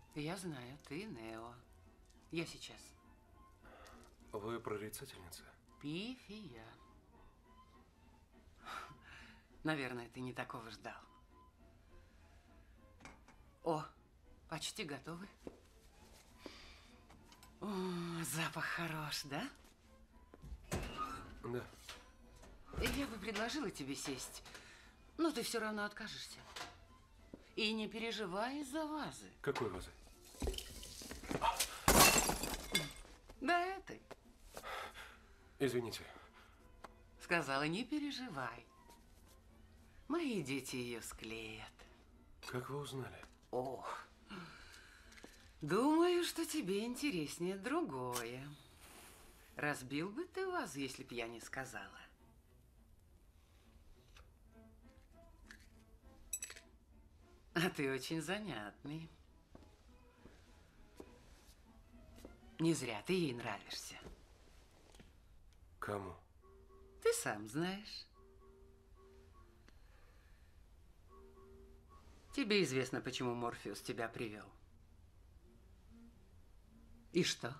Я знаю, ты Нео. Я сейчас. Вы прорицательница? Пифия. Наверное, ты не такого ждал. О, почти готовы. О, запах хорош, да? Да. Я бы предложила тебе сесть, но ты все равно откажешься. И не переживай из-за вазы. Какой вазы? Да этой. Извините. Сказала, не переживай. Мои дети ее склеят. Как вы узнали? Ох. Думаю, что тебе интереснее другое. Разбил бы ты вазу, если б я не сказала. А ты очень занятный. Не зря ты ей нравишься. Кому? Ты сам знаешь. Тебе известно, почему Морфеус тебя привел. И что?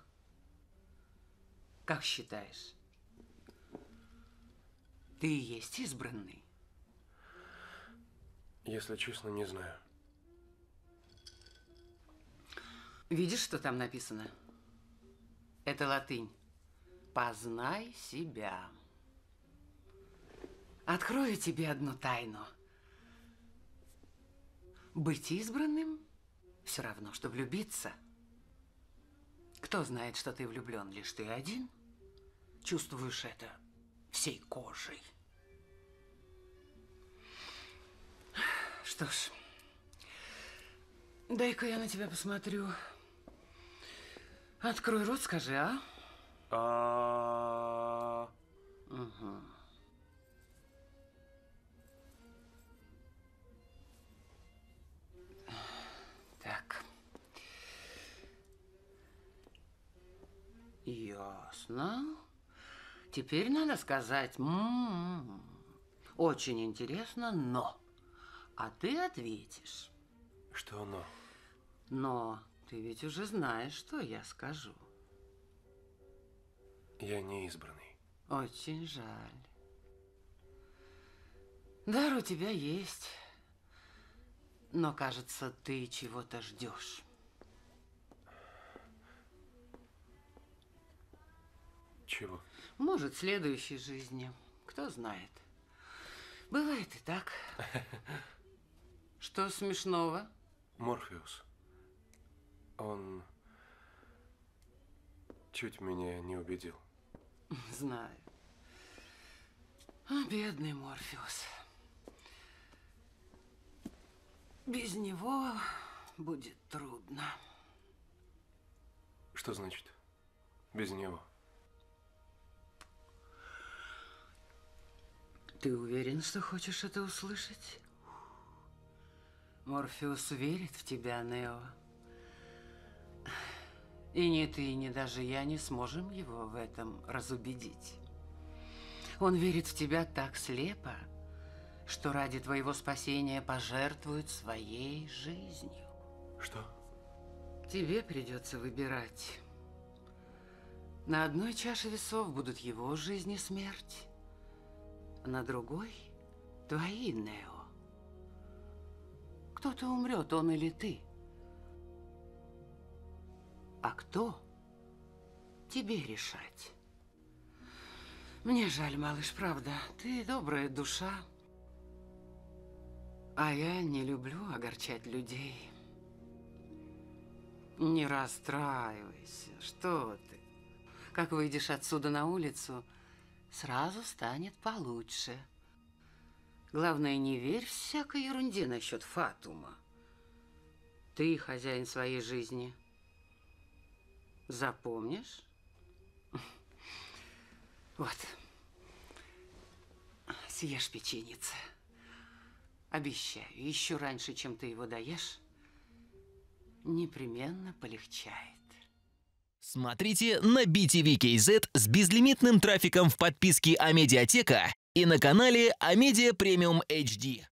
Как считаешь? Ты и есть избранный? Если честно, не знаю. Видишь, что там написано? Это латынь. Познай себя. Открою тебе одну тайну. Быть избранным все равно, что влюбиться. Кто знает, что ты влюблен, лишь ты один? Чувствуешь это всей кожей. Что ж, дай-ка я на тебя посмотрю. Открой рот, скажи, а? Угу. Так. Ясно. Теперь надо сказать, очень интересно, но. А ты ответишь. Что но? Но ты ведь уже знаешь, что я скажу. Я не избранный. Очень жаль. Дар у тебя есть, но, кажется, ты чего-то ждешь. Чего? Может, в следующей жизни. Кто знает. Бывает и так. Что смешного? Морфеус. Он чуть меня не убедил. Знаю. А, бедный Морфеус. Без него будет трудно. Что значит без него? Ты уверен, что хочешь это услышать? Морфеус верит в тебя, Нео. И ни ты, ни даже я не сможем его в этом разубедить. Он верит в тебя так слепо, что ради твоего спасения пожертвует своей жизнью. Что? Тебе придется выбирать. На одной чаше весов будут его жизнь и смерть, а на другой – твои, Нео. Кто-то умрет, он или ты. А кто? Тебе решать. Мне жаль, малыш, правда. Ты добрая душа. А я не люблю огорчать людей. Не расстраивайся. Что ты? Как выйдешь отсюда на улицу, сразу станет получше. Главное, не верь всякой ерунде насчет Фатума. Ты хозяин своей жизни. Запомнишь? Вот. Съешь печеница. Обещаю, еще раньше, чем ты его доешь, непременно полегчает. Смотрите на BTV.KZ с безлимитным трафиком в подписке Амедиатека и на канале Амедиа Премиум HD.